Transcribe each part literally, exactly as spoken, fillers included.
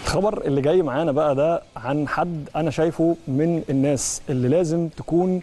الخبر اللي جاي معانا بقى ده عن حد انا شايفه من الناس اللي لازم تكون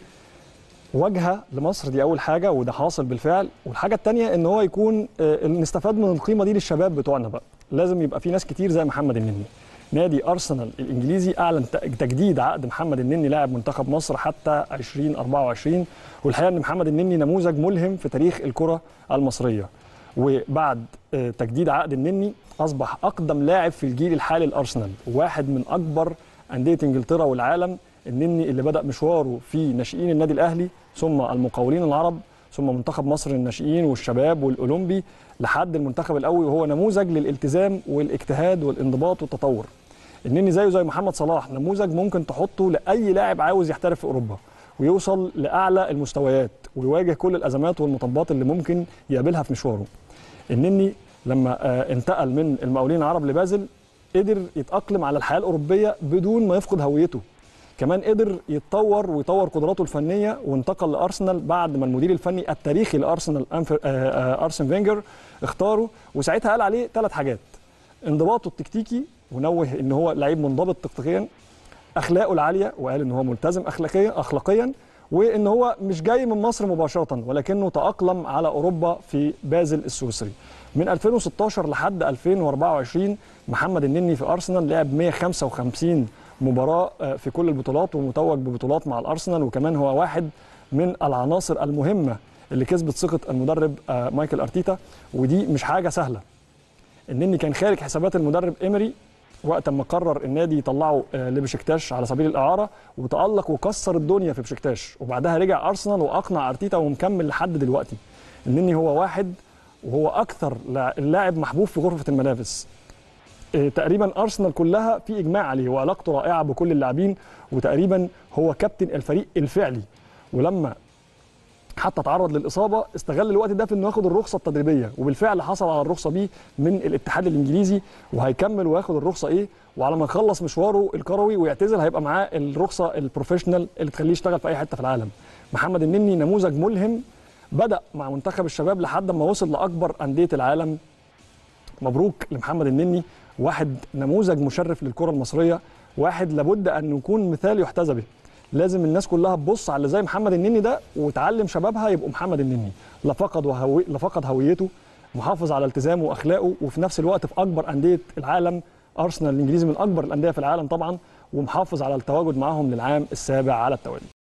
واجهه لمصر. دي اول حاجه وده حاصل بالفعل، والحاجه الثانيه ان هو يكون آه، نستفاد من القيمه دي للشباب بتوعنا بقى. لازم يبقى في ناس كتير زي محمد النني. نادي ارسنال الانجليزي اعلن تجديد عقد محمد النني لاعب منتخب مصر حتى ألفين وأربعة وعشرين، والحقيقه ان محمد النني نموذج ملهم في تاريخ الكره المصريه. وبعد آه، تجديد عقد النني اصبح اقدم لاعب في الجيل الحالي الارسنال، واحد من اكبر انديه انجلترا والعالم. النني اللي بدأ مشواره في ناشئين النادي الاهلي ثم المقاولين العرب ثم منتخب مصر الناشئين والشباب والاولمبي لحد المنتخب الاول، وهو نموذج للالتزام والاجتهاد والانضباط والتطور. النني زيه زي محمد صلاح نموذج ممكن تحطه لاي لاعب عاوز يحترف في اوروبا ويوصل لاعلى المستويات ويواجه كل الازمات والمطبات اللي ممكن يقابلها في مشواره. النني لما آه، انتقل من المقاولين العرب لبازل قدر يتأقلم على الحياة الأوروبية بدون ما يفقد هويته. كمان قدر يتطور ويطور قدراته الفنية، وانتقل لأرسنال بعد ما المدير الفني التاريخي لأرسنال أرسن فينجر اختاره، وساعتها قال عليه ثلاث حاجات: انضباطه التكتيكي، ونوه ان هو لعيب منضبط تكتيكيا، اخلاقه العاليه وقال ان هو ملتزم اخلاقيا اخلاقيا وان هو مش جاي من مصر مباشره ولكنه تاقلم على اوروبا في بازل السويسري. من ألفين وستاشر لحد ألفين وأربعة وعشرين محمد النني في ارسنال لعب مئة وخمسة وخمسين مباراه في كل البطولات ومتوج ببطولات مع الارسنال، وكمان هو واحد من العناصر المهمه اللي كسبت ثقه المدرب مايكل ارتيتا، ودي مش حاجه سهله. النني كان خارج حسابات المدرب إيمري وقت ما قرر النادي يطلعه لبشكتاش على سبيل الاعاره، وتالق وكسر الدنيا في بشكتاش، وبعدها رجع ارسنال واقنع ارتيتا ومكمل لحد دلوقتي. النني هو واحد وهو اكثر اللاعب محبوب في غرفه الملابس. تقريبا ارسنال كلها في اجماع عليه، وعلاقته رائعه بكل اللاعبين، وتقريبا هو كابتن الفريق الفعلي. ولما حتى تعرض للاصابه استغل الوقت ده في انه ياخد الرخصه التدريبيه، وبالفعل حصل على الرخصه دي من الاتحاد الانجليزي، وهيكمل وياخد الرخصه ايه، وعلى ما يخلص مشواره الكروي ويعتزل هيبقى معاه الرخصه البروفيشنال اللي تخليه يشتغل في اي حته في العالم. محمد النني نموذج ملهم، بدا مع منتخب الشباب لحد ما وصل لاكبر انديه العالم. مبروك لمحمد النني، واحد نموذج مشرف للكره المصريه، واحد لابد ان يكون مثال يحتذى به. لازم الناس كلها تبص على اللي زي محمد النني ده وتعلم شبابها يبقوا محمد النني. لا فقد وهوي... لا فقد هويته، محافظ على التزامه واخلاقه، وفي نفس الوقت في اكبر انديه العالم. ارسنال الانجليزي من اكبر الانديه في العالم طبعا، ومحافظ على التواجد معاهم للعام السابع على التوالي.